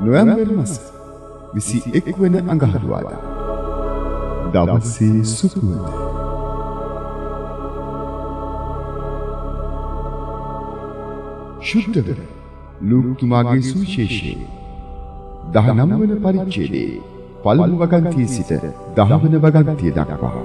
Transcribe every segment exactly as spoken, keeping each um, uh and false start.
නොවැම්බර් මාස විසි එක් වන අඟහරුවාදා දවසේ සුපුවත ශුද්ධ වන ලූක්තුමාගේ සුවිශේෂයේ දහනව වන පරිච්ඡේදයේ පළමු වගන්තියේ සිට දහ වන වගන්තිය දක්වා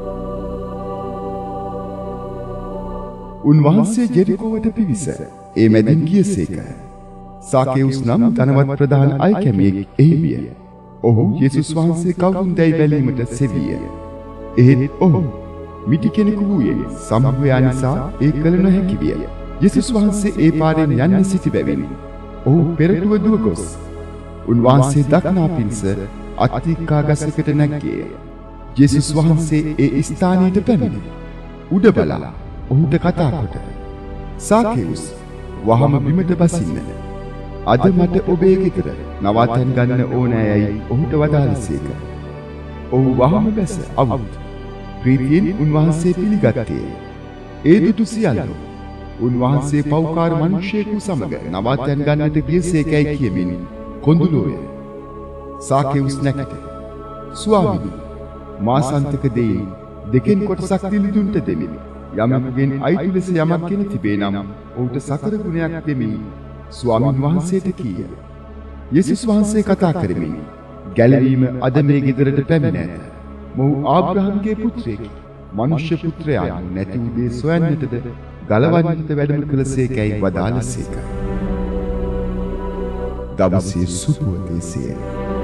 උන්වහන්සේ ජෙරිකෝවට පිවිස ඒ මැදින් ගියසේක. සාකේවුස් නම් ධනවත් ප්‍රධාන අය කැමියෙක් එහි විය. ඔහු යේසුස් වහන්සේ කවුරුන්දැයි බැලීමට සෙවිය. එහෙත් ඔහු මිටි කෙනෙකු වූයේ සම්භවයා නිසා ඒ කළ නොහැකි විය. යේසුස් වහන්සේ ඒ පාරෙන් යන්න සිටි බැවින් ඔහු පෙරටුව දුව ගොස් උන්වහන්සේ දක්නා පිණිස අත්තිකා ගසකට නැග්ගේය. යේසුස් වහන්සේ ඒ ස්ථානයට පැමිණ උඩ බලා ඔහුට කතා කොට සාකේවුස් වහම බිමට බසින්න. අද මට ඔබේ ගෙදර නවාතැන් ගන්න ඕනෑයයි ඔහුට වදාළසේක. ඔහු වහම බැස අවුත් ප්‍රීතියෙන් උන්වහන්සේ පිළිගත්තේ. ඒ දුටු සියල්ලෝ උන්වහන්සේ පෞකාර මිනිසෙකු සමග නවාතැන් ගන්නට ගියසේකයි කියමින් කොඳුලෝය. සාකේවුස් නැගිට ස්වාමීනි මා සන්තක දෙයින් දෙකෙන් කොටසක් දිලිදුන්ට දෙමි. යමෙකුගෙන් අයිති ලෙස යමක් ගෙන තිබේ නම් ඔහුට සතර ගුණයක් දෙමි ස්වාමීන් වහන්සේට කීය. යේසුස් වහන්සේ කතා කරමින් ගැලවීම අද මේ ගෙදරට පැමිණ ඇත. මොහු ආබ්‍රහම්ගේ පුත්‍රයෙකි. මනුෂ්‍ය පුත්‍රයා නැති වූ දේ සොයන්නටද ගලවන්නට වැඩම කළසේකයි වදාළසේක. දවසේ සුපුවතේසිය